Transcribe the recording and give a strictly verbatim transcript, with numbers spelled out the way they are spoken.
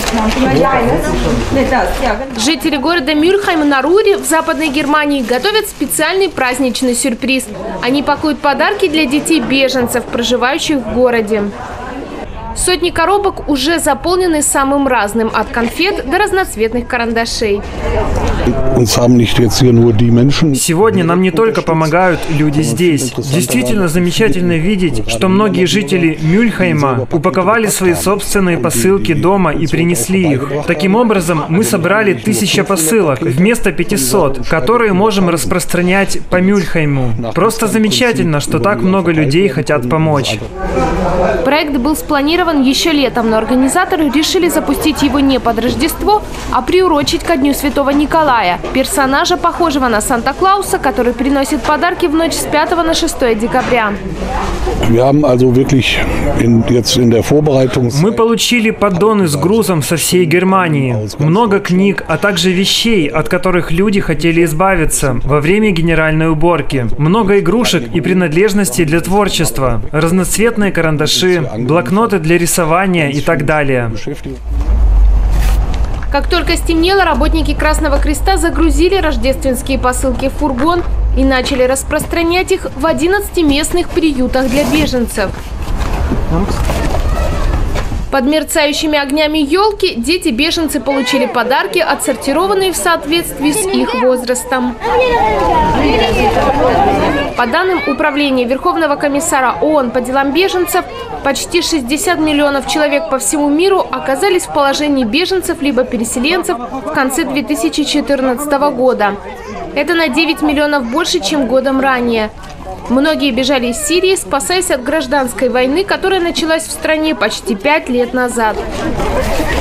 Жители города Мюльхайм на Руре в Западной Германии готовят специальный праздничный сюрприз. Они пакуют подарки для детей-беженцев, проживающих в городе. Сотни коробок уже заполнены самым разным – от конфет до разноцветных карандашей. Сегодня нам не только помогают люди здесь. Действительно замечательно видеть, что многие жители Мюльхайма упаковали свои собственные посылки дома и принесли их. Таким образом, мы собрали тысяча посылок вместо пятисот, которые можем распространять по Мюльхайму. Просто замечательно, что так много людей хотят помочь. Проект был спланирован еще летом, но организаторы решили запустить его не под Рождество, а приурочить ко Дню Святого Николая, персонажа, похожего на Санта-Клауса, который приносит подарки в ночь с пятого на шестое декабря. Мы получили поддоны с грузом со всей Германии, много книг, а также вещей, от которых люди хотели избавиться во время генеральной уборки. Много игрушек и принадлежностей для творчества, разноцветные карандаши, блокноты для рисования и так далее. Как только стемнело, работники Красного Креста загрузили рождественские посылки в фургон и начали распространять их в одиннадцати местных приютах для беженцев. Под мерцающими огнями елки дети-беженцы получили подарки, отсортированные в соответствии с их возрастом. По данным Управления Верховного комиссара ООН по делам беженцев, почти шестьдесят миллионов человек по всему миру оказались в положении беженцев либо переселенцев в конце две тысячи четырнадцатого года. Это на девять миллионов больше, чем годом ранее. Многие бежали из Сирии, спасаясь от гражданской войны, которая началась в стране почти пять лет назад.